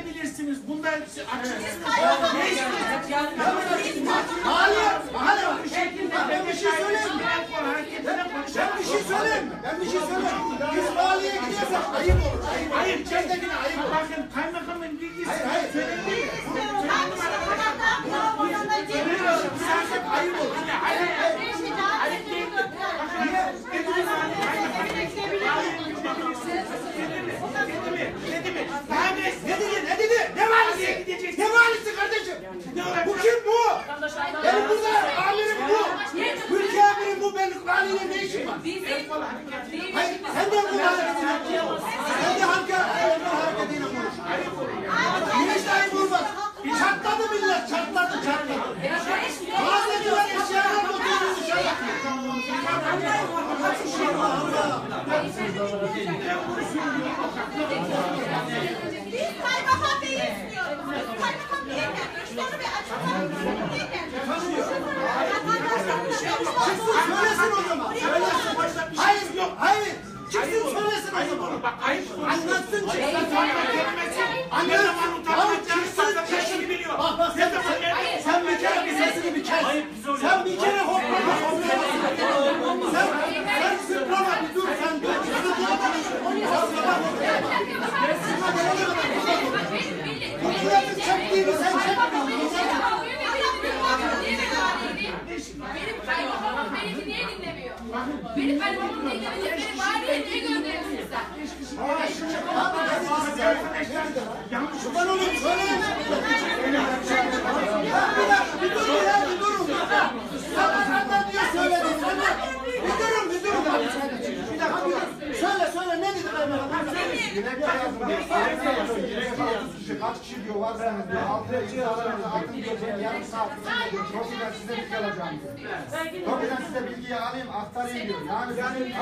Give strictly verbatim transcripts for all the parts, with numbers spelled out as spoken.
bilirsiniz. Bunda açık. Ne istiyorsunuz? Hayır. Hayır. Ben bir şey söyleyeyim mi? Ben bir şey söyleyeyim mi? Ben bir şey söyleyeyim. Biz valiye gidiyorsak ayıp olur. Hayır. Çevredekine ayıp olur. Bakın kaymakamın bilgisi. Hayır hayır. Söyleyin. Zaten ayıp olur. Hayır. Hayır. Niye? Ne dedi? Ne dedi? Ne valisi? Ne valisi kardeşim? Bu kim bu? Benim burada amirim bu. Ülke amirim bu. Benim valiyle ne işim var? Hayır, sen de bu hareketiyle konuş. Sen de halka hareketiyle konuş. Niye işte ayıp olmaz? Çatladı millet, çatladı, çatladı. Bazıcılar eşyalar götürdüğü dışarı. Biz kaymakam beyi istiyoruz. Biz kaymakam beyi gelmiş. Onu bir açıklayalım. Niye gelmiş? Çıksın söylesin o zaman. Söylesin. Hayır yok, hayır. Çıksın söylesin o zaman. Bak ayıp. Anlatsın çıksın. Ne zaman utanacağını sana keşke biliyor. Bak bak sen, sen, sen bir kere bir sesini bir kes. Sen bir kere hoplama hoplama. Sen, sen zıplama bir dur sen dur. Milletin çektiğini sen çekme. Benim kaymakamım beni niye dinlemiyor? Benim kaymakamım dinlemiyor. Beni valiye niye gönderiyorsun sen? Ben onu söyleyeyim. Bir durun ya bir durun. Sana senden diye söyledim. Bir durun bir durun. Bir dakika bir dakika. Söyle söyle ne dedi kaymakam? Kaç kişi diyor varsanız diyor. Altıya imzalarınızı atın diyor. Ben yarım saat diyor. Topiden size bilgi alacağım diyor. Topiden size bilgiyi alayım aktarayım diyor. Yani yani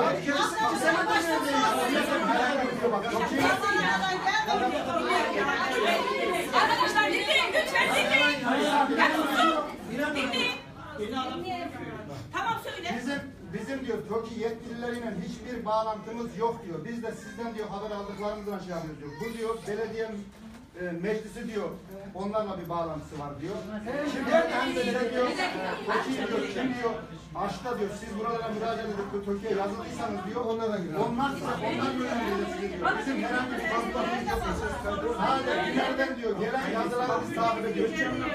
Arkadaşlar dinleyin lütfen dinleyin. Ya susun. Dinleyin. Tamam söyle. Bizim bizim diyor TOKİ yetkilileriyle hiçbir bağlantımız yok diyor. Biz de sizden diyor haber aldıklarımızdan şey yapıyoruz diyor. Bu diyor belediye e, meclisi diyor onlarla bir bağlantısı var diyor. Şimdi hem de size diyor TOKİ diyor kim diyor aşta diyor siz buralara müracaat edip TOKİ'ye yazıldıysanız diyor onlara girer. Onlar size onlar yönlendirir sizi diyor. Bizim herhangi bir vasıtamız yok. Sadece ileriden diyor gelen yazıları biz takip ediyoruz.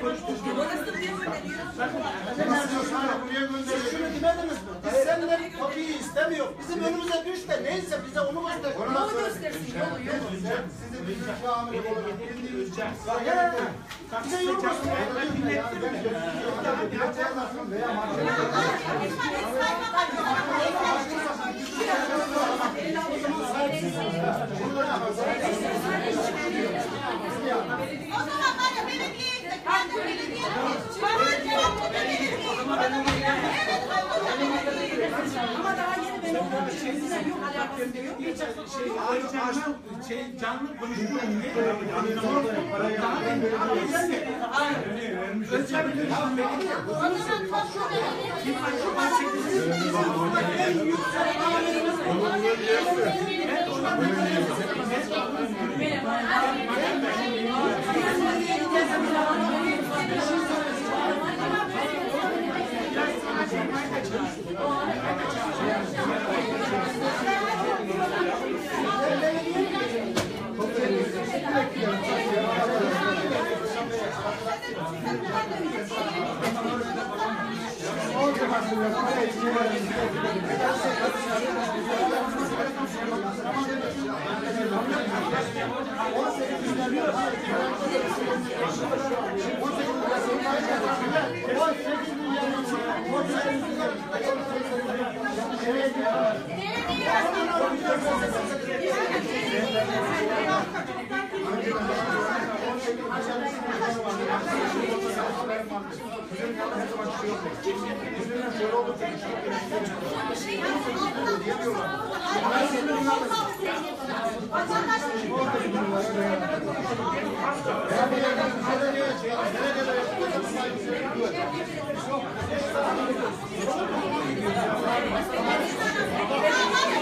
Nasıl diyor sana buraya gönderiyor. Şunu demediniz mi? Biz senden TOKİ'yi istemiyoruz. Bizim önümüze düş de neyse bize onu göster. Onu göstersin. Yolu yolu. Sizi bir ülke amiri olarak bildiğiniz için. Bize yolu göster. O zaman var ya belediyeye gittik. Ben de belediyeye gittik. Bana cevap belediye. Evet Ama daha yeni ben olduğum için bize yok alakası yok. Şey, canlı, şey, canlı konuşuyorum.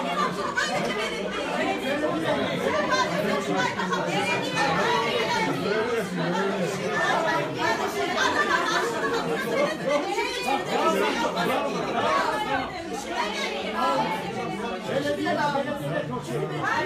Belediye Belediye daha belediye çok şey.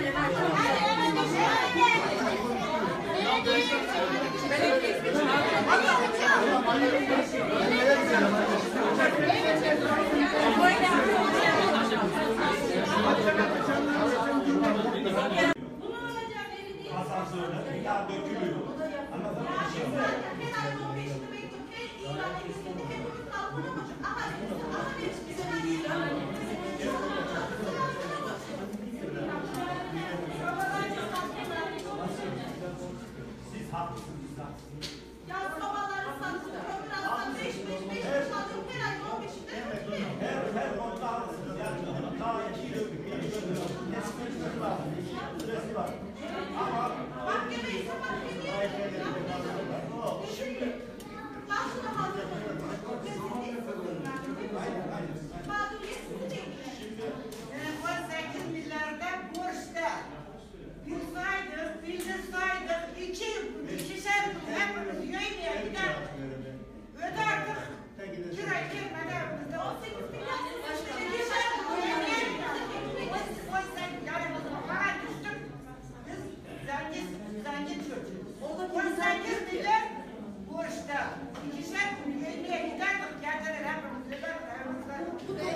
Asansörde bir daha dökülüyor. Siz haklısınız. Ya sabahları sattım, birazdan beş beş beş sattım, her ay on beşinde ödüyor. Her her konuda haklısınız. Yani daha iki yıl, bir yıl, kesmesi var. Süresi var. Ama Mahkemeye ise mahkemeye yapmıyor. Şimdi başına hazırlıyorum. Mağduriyetsiz değil. on sekiz milyarda borçta. Bilsaydık, bildirsaydık, iki, ikişer hepimiz yemeğe gider. Öderdik. Kira girmeden bizde on sekiz milyar. İkişer yemeğe gider. on sekiz yani para düştük. Biz zengin, zengin çocuğuz. on sekiz milyar borçta. İkişer yemeğe giderdik. Geldiler hepimiz. Bu da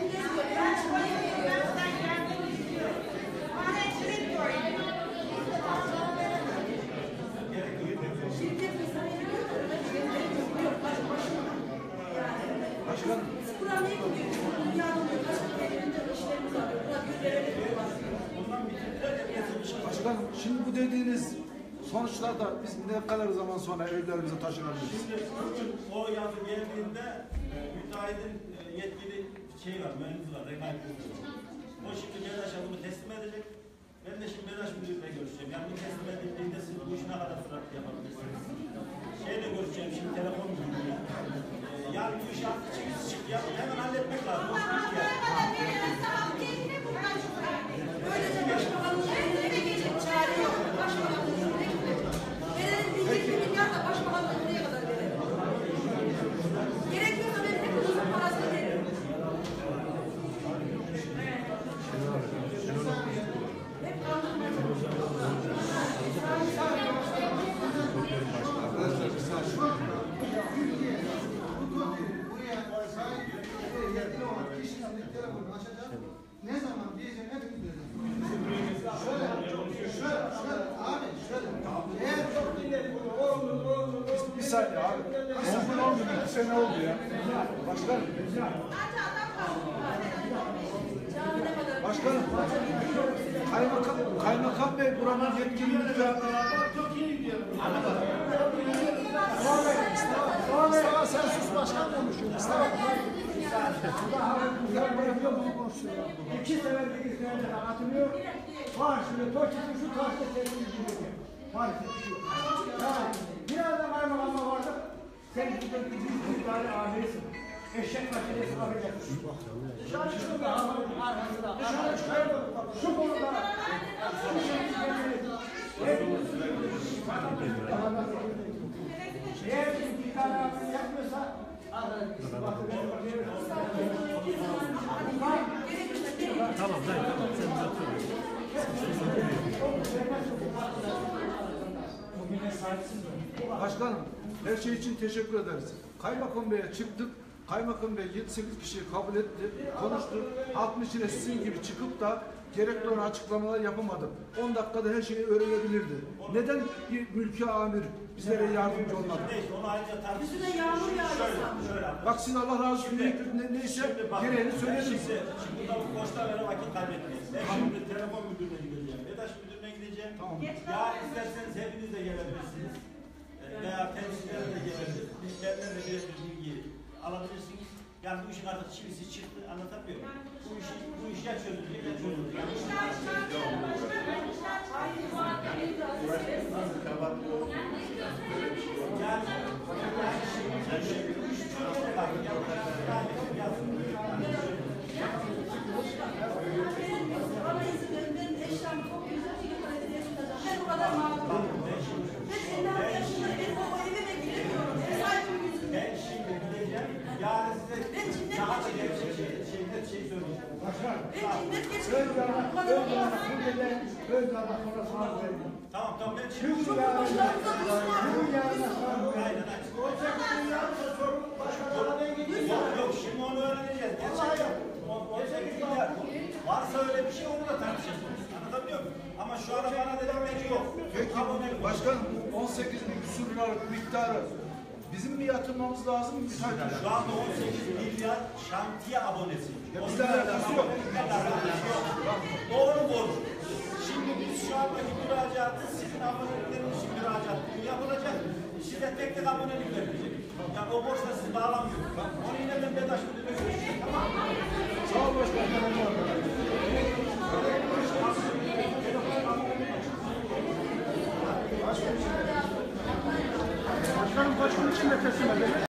Başkanım, şimdi bu dediğiniz sonuçlarda biz ne kadar zaman sonra evlerimize taşınabiliriz? şimdi bugün o yazı geldiğinde e, müteahhitin e, yetkili şey var, mühendisi var, rekabet müdürü. O şimdi Bedaş adımı teslim edecek. Ben de şimdi Bedaş müdürüyle görüşeceğim. Yani bu teslim edildiğinde siz bu işi ne kadar süratli yapabilirsiniz? Şeyle görüşeceğim şimdi, telefon müdürüyle. E, yani bu işi artık çık çık yap, hemen halletmek lazım. O iş yani. Böylece başbakanın önüne gelecek çare yok. Başbakanın önüne gidecek. Verelim bir yirmi milyar da başbakanın önüne kadar verelim. Gerekiyorsa ben hepimizin parasını veririm. Hep kandırmacı. Arkadaşlar bir saniye. Buraya sahip yetkili olan kişinin telefonunu açacak. Ne zaman diyeceğim hepimiz diyeceğiz. Şöyle, şöyle, şöyle, abi şöyle. Eğer çok ileri bunu, Bir saniye abi. on gün on gün iki sene oldu ya. Başkanım. Başkanım. Kaymakam, Kaymakam Bey buranın yetkili müdürü. Mustafa sen sus, başkan konuşuyor. Mustafa. İki sefer iki sefer anlatılıyor. Var şimdi Tokyo'da şu taşta senin gibi. Maalesef bir şey yok. Yani birazdan kaymakamla vardı. Sen burada bir bir tane amirisin. Eşek makinesi alacaksın. Dışarı çıkın da havanın arkasında. Dışarı çıkın. Şu konuda. Eğer bir tane amiri yapmıyorsa Tamam, ben tamam. Sen uzatıyorum. Başkanım, her şey için teşekkür ederiz. Kaymakam Bey'e çıktık. Kaymakam Bey yedi sekiz kişiyi kabul etti, konuştu. Halkın içine sizin gibi çıkıp da gerekli olan açıklamalar yapamadı. on dakikada her şeyi öğrenebilirdi. Neden bir mülki amir bizlere yardımcı olmadı? Neyse, onu ayrıca tartışırız. Üstüne yağmur yağıyor Şöyle, sandım. şöyle yapalım. Bak siz Allah razı olsun ne, ne- neyse Şimdi bak, gereğini ben söylediniz. Şimdi, şimdi burada bu boşta böyle vakit kaybetmeyiz. Ben şimdi telefon müdürüne gideceğim. Bedaş müdürüne gideceğim. Tamam. Ya isterseniz hepiniz de gelebilirsiniz. Ee, Veya temsilciler de gelebilir. Bizlerden de bir bilgi alabilirsiniz. Yani bu işin artık çivisi çıktı, anlatabiliyor muyum? Bu işi, bu iş ya çözülecek ya çözülecek. Yani, yani şimdi bu işi çözülecek artık. Yani, yazın. Bana izin verin, benim eşyam çok güzel bir kaliteye tutacağım. Ben o kadar mağdurum. Ben elli altı yaşındayım, benim o evime giremiyorum. Ev sahibim yüzünden. Ben şimdi gideceğim. Yarın size Ben cinnet daha da geçiriyorum. Ben net geçtim. Ön yana, ön yana, bu gelen ön yana konusuna koyayım. Tamam tamam ben Şu şimdi... yana, şu yana, Aynen aynen. Yok yok şimdi onu öğreneceğiz. Gerçekten on sekiz milyar varsa öyle bir şey onu da tartışacağız. Anlatabiliyor muyum? Ama şu an bana demek yok. Peki Abonelik. başkanım on sekiz bin küsur liralık miktarı bizim mi yatırmamız lazım mı? Şu anda on sekiz milyar şantiye abonesi. Ya bizden alakası yok. Doğru doğru. Şimdi biz şu andaki müracaatı sizin abonelikleriniz için müracaat yapılacak. Size tek tek abonelik verilecek. Yani o borçla sizi bağlamıyor. Onu yine ben BEDAŞ müdürüne görüşeceğim. Tamam mı? Sağ ol başkanım. Başkanım başkanım için de teslim edelim.